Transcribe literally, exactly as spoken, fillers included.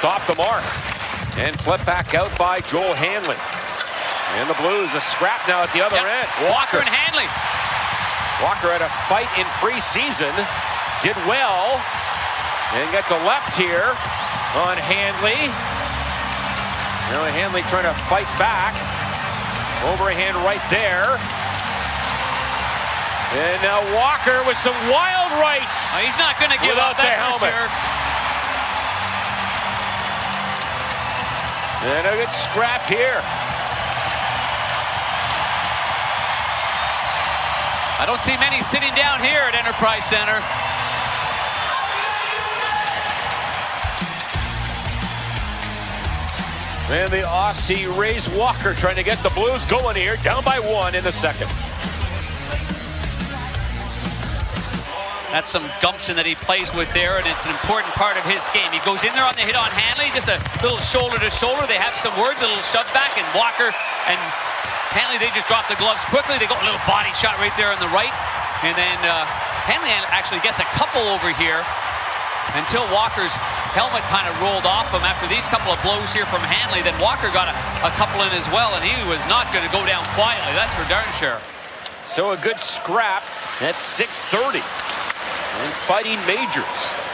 off the mark. And flipped back out by Joel Hanley. And the Blues, a scrap now at the other yep. end. Walker and Hanley. Walker had a fight in preseason. Did well. And gets a left here on Hanley. Now Hanley trying to fight back. Overhand right there. And now Walker with some wild rights. Oh, he's not going to give without up that the helmet. Sure. And a good scrap here. I don't see many sitting down here at Enterprise Center. And the Aussie Rays Walker trying to get the Blues going here, down by one in the second. That's some gumption that he plays with there, and it's an important part of his game. He goes in there on the hit on Hanley, just a little shoulder to shoulder. They have some words, a little shove back, and Walker and Hanley, they just drop the gloves quickly. They go a little body shot right there on the right. And then uh, Hanley actually gets a couple over here until Walker's helmet kind of rolled off him after these couple of blows here from Hanley. Then Walker got a, a couple in as well, and he was not going to go down quietly. That's for darn sure. So a good scrap at six thirty. And fighting Majors.